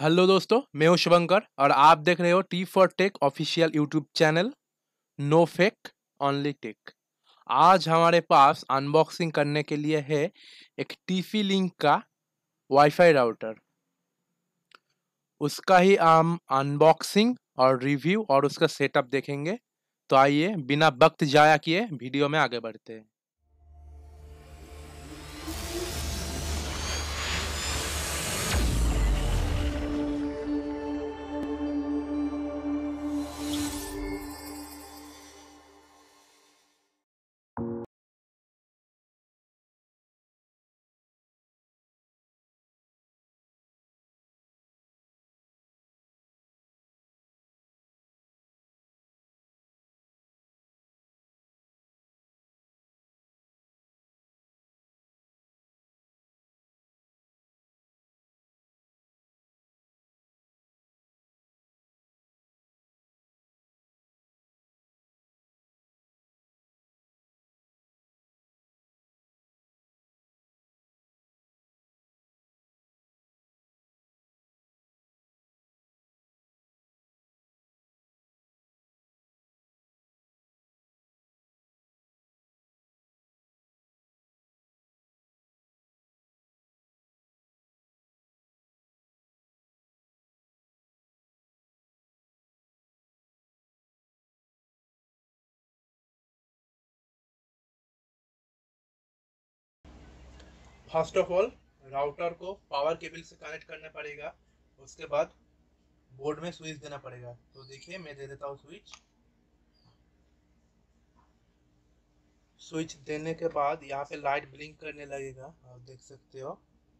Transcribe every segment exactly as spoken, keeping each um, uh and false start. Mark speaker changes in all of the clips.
Speaker 1: Hello दोस्तों, मैं हूं शुभंकर और आप देख रहे हो T for tech official YouTube channel. No fake only tech. आज हमारे पास अनबॉक्सिंग करने के लिए है एक टीफी लिंक का वाईफाई राउटर। उसका ही हम अनबॉक्सिंग और रिव्यू और उसका सेटअप देखेंगे। तो आइए बिना वक्त जाया किए वीडियो में आगे बढ़ते हैं। फर्स्ट ऑफ ऑल राउटर को पावर केबल से कनेक्ट करना पड़ेगा। उसके बाद बोर्ड में स्विच देना पड़ेगा। तो देखिए मैं दे देता हूँ स्विच। स्विच देने के बाद यहाँ पे लाइट ब्लिंक करने लगेगा, आप देख सकते हो।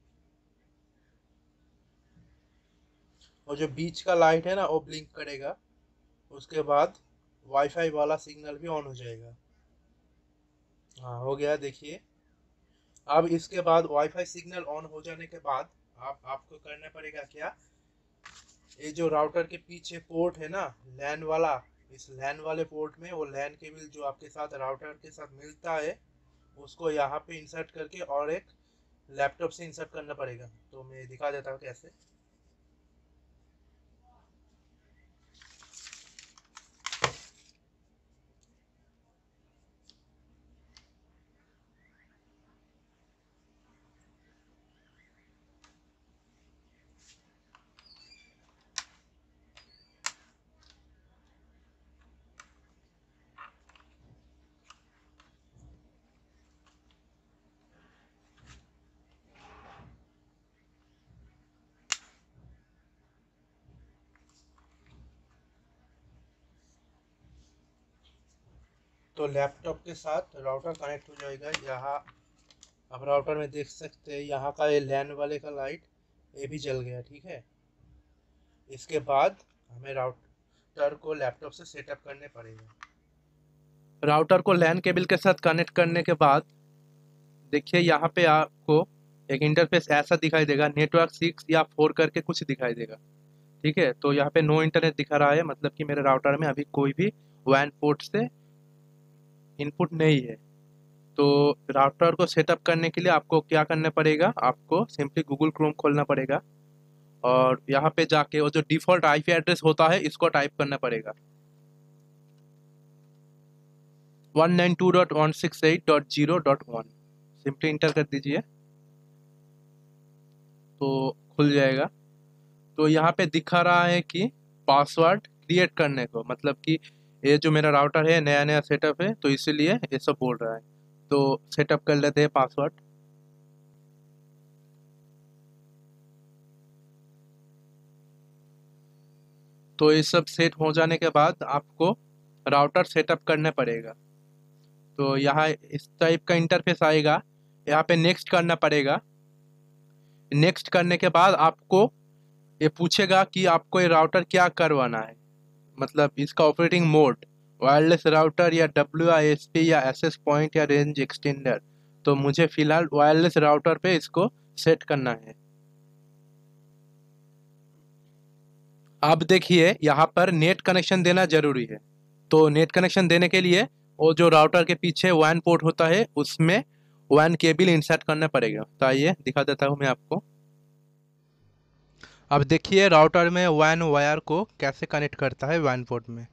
Speaker 1: और जो बीच का लाइट है ना वो ब्लिंक करेगा। उसके बाद वाईफाई वाला सिग्नल भी ऑन हो जाएगा। हाँ, हो गया। देखिए अब इसके बाद वाईफाई सिग्नल ऑन हो जाने के बाद आप आपको करना पड़ेगा क्या, ये जो राउटर के पीछे पोर्ट है ना लैन वाला, इस लैन वाले पोर्ट में वो लैन केबल जो आपके साथ राउटर के साथ मिलता है उसको यहाँ पे इंसर्ट करके और एक लैपटॉप से इंसर्ट करना पड़ेगा। तो मैं दिखा देता हूँ कैसे। तो लैपटॉप के साथ राउटर कनेक्ट हो जाएगा। यहाँ आप राउटर में देख सकते हैं, यहाँ का ये लैन वाले का लाइट ये भी जल गया। ठीक है, इसके बाद हमें राउटर को लैपटॉप से सेटअप करने पड़ेगा। राउटर को लैन केबल के साथ कनेक्ट करने के बाद देखिए यहाँ पे आपको एक इंटरफेस ऐसा दिखाई देगा, नेटवर्क सिक्स या फोर करके कुछ दिखाई देगा। ठीक है, तो यहाँ पे नो इंटरनेट दिखा रहा है, मतलब कि मेरे राउटर में अभी कोई भी वैन पोर्ट से इनपुट नहीं है। तो राउटर को सेटअप करने के लिए आपको क्या करना पड़ेगा, आपको सिंपली गूगल क्रोम खोलना पड़ेगा और यहाँ पे जाके वो जो डिफ़ॉल्ट आईपी एड्रेस होता है इसको टाइप करना पड़ेगा, one nine two dot one six eight dot zero dot one. Simply enter कर दीजिए तो खुल जाएगा। तो यहाँ पे दिखा रहा है कि पासवर्ड क्रिएट करने को, मतलब कि ये जो मेरा राउटर है नया नया सेटअप है तो इसीलिए ये सब बोल रहा है। तो सेटअप कर लेते हैं पासवर्ड। तो ये सब सेट हो जाने के बाद आपको राउटर सेटअप करना पड़ेगा। तो यहाँ इस टाइप का इंटरफेस आएगा, यहाँ पे नेक्स्ट करना पड़ेगा। नेक्स्ट करने के बाद आपको ये पूछेगा कि आपको ये राउटर क्या करवाना है, मतलब इसका ऑपरेटिंग मोड वायरलेस राउटर या डब्ल्यू आई एस पी या एक्सेस पॉइंट या रेंज एक्सटेंडर। तो मुझे फिलहाल वायरलेस राउटर पे इसको सेट करना है। अब देखिए यहाँ पर नेट कनेक्शन देना जरूरी है। तो नेट कनेक्शन देने के लिए वो जो राउटर के पीछे वैन पोर्ट होता है उसमें वैन केबल इंसर्ट करना पड़ेगा। तो आइए दिखा देता हूँ मैं आपको। अब देखिए राउटर में वैन वायर को कैसे कनेक्ट करता है वैन पोर्ट में।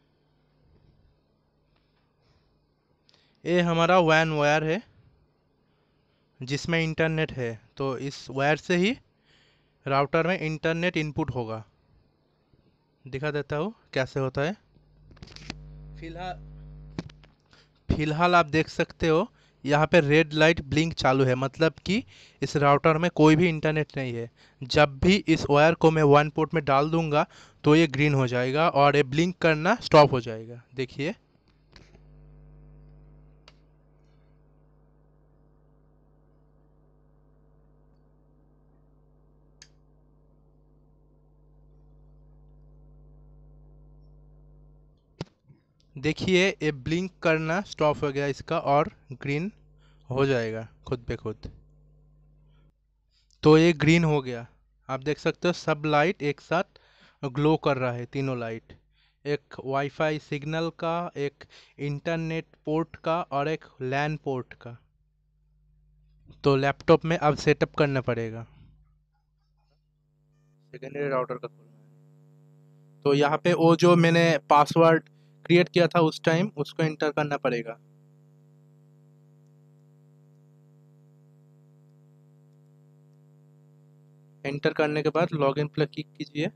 Speaker 1: ये हमारा वैन वायर है जिसमें इंटरनेट है, तो इस वायर से ही राउटर में इंटरनेट इनपुट होगा। दिखा देता हूँ कैसे होता है। फिलहाल फिलहाल आप देख सकते हो यहाँ पे रेड लाइट ब्लिंक चालू है, मतलब कि इस राउटर में कोई भी इंटरनेट नहीं है। जब भी इस वायर को मैं वन पोर्ट में डाल दूंगा तो ये ग्रीन हो जाएगा और ये ब्लिंक करना स्टॉप हो जाएगा। देखिए देखिए ये ब्लिंक करना स्टॉप हो गया इसका और ग्रीन हो जाएगा खुद पे खुद। तो ये ग्रीन हो गया। आप देख सकते हो सब लाइट एक साथ ग्लो कर रहा है, तीनों लाइट, एक वाईफाई सिग्नल का, एक इंटरनेट पोर्ट का और एक लैन पोर्ट का। तो लैपटॉप में अब सेटअप करना पड़ेगा। सेकेंडरी राउटर का खोलना है तो यहाँ पे वो जो मैंने पासवर्ड क्रिएट किया था उस टाइम उसको एंटर करना पड़ेगा। एंटर करने के बाद लॉगिन पर क्लिक कीजिए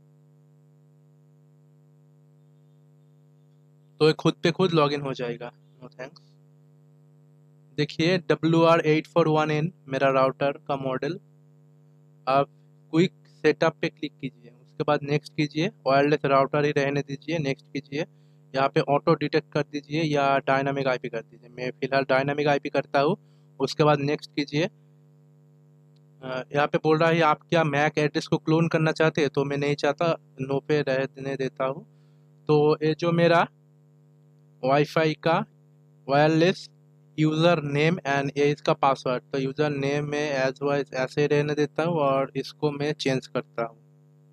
Speaker 1: तो ये खुद पे खुद लॉगिन हो जाएगा। No thanks. देखिए W R eight four one N मेरा राउटर का मॉडल। आप क्विक सेटअप पे क्लिक कीजिए, उसके बाद नेक्स्ट कीजिए। वायरलेस राउटर ही रहने दीजिए, नेक्स्ट कीजिए। यहाँ पे ऑटो डिटेक्ट कर दीजिए या डायनामिक आईपी कर दीजिए। मैं फिलहाल डायनामिक आईपी करता हूँ। उसके बाद नेक्स्ट कीजिए। अ, यहाँ पे बोल रहा है आप क्या मैक एड्रेस को क्लोन करना चाहते हैं, तो मैं नहीं चाहता, नो पे रहने देता हूँ। तो ये जो मेरा वाईफाई का वायरलेस यूज़र नेम एंड ये इसका पासवर्ड, तो यूज़र नेम में एज वाइज ऐसे रहने देता हूँ और इसको मैं चेंज करता हूँ।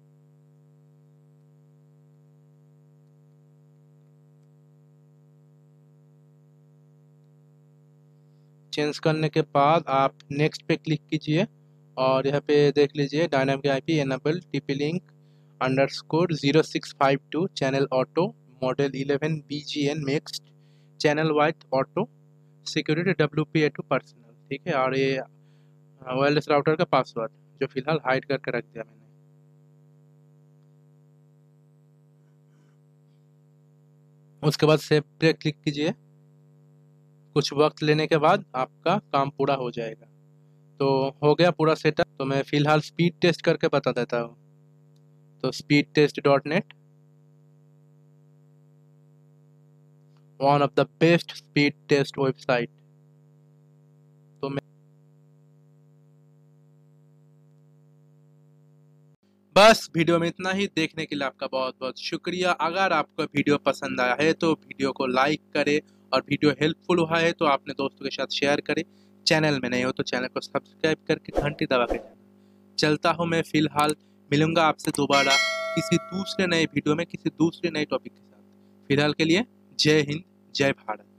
Speaker 1: चेंज करने के बाद आप नेक्स्ट पे क्लिक कीजिए और यहाँ पे देख लीजिए dynamic IP enable TP link underscore zero six five two channel auto model eleven B G N mixed channel wide auto security W P A two personal. ठीक है, और ये वायरलेस राउटर का पासवर्ड जो फिलहाल हाइड करके रख दिया मैंने। उसके बाद सेव पे क्लिक कीजिए। कुछ वक्त लेने के बाद आपका काम पूरा हो जाएगा। तो हो गया पूरा सेटअप। तो मैं फिलहाल स्पीड टेस्ट करके बता देता हूँ। तो speed test dot net one of the best speed test website. तो मैं बस वीडियो में इतना ही। देखने के लिए आपका बहुत बहुत शुक्रिया। अगर आपको वीडियो पसंद आया है तो वीडियो को लाइक करें और वीडियो हेल्पफुल हुआ है तो अपने दोस्तों के साथ शेयर करें। चैनल में नहीं हो तो चैनल को सब्सक्राइब करके घंटी दबा के जाना। चलता हूँ मैं फिलहाल। मिलूंगा आपसे दोबारा किसी दूसरे नए वीडियो में किसी दूसरे नए टॉपिक के साथ। फिलहाल के लिए जय हिंद, जय भारत।